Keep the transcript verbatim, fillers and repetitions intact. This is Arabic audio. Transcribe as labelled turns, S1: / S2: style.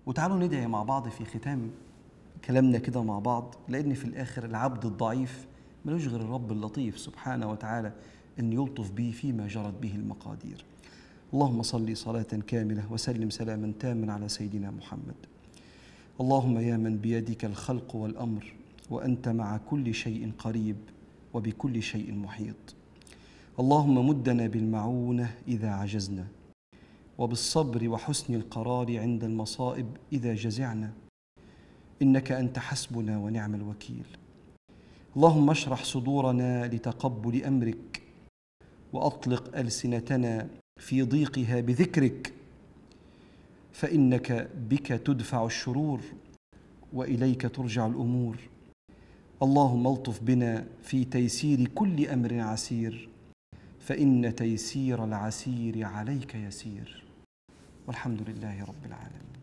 S1: وتعالوا ندعي مع بعض في ختام كلامنا كده مع بعض، لأن في الآخر العبد الضعيف ملوش غير الرب اللطيف سبحانه وتعالى أن يلطف به فيما جرت به المقادير. اللهم صل صلاة كاملة وسلم سلاما تاما على سيدنا محمد. اللهم يا من بيدك الخلق والأمر وأنت مع كل شيء قريب وبكل شيء محيط، اللهم مدنا بالمعونة إذا عجزنا، وبالصبر وحسن القرار عند المصائب إذا جزعنا، إنك أنت حسبنا ونعم الوكيل. اللهم اشرح صدورنا لتقبل أمرك، وأطلق ألسنتنا في ضيقها بذكرك، فإنك بك تدفع الشرور وإليك ترجع الأمور. اللهم الطف بنا في تيسير كل أمر عسير، فإن تيسير العسير عليك يسير، والحمد لله رب العالمين.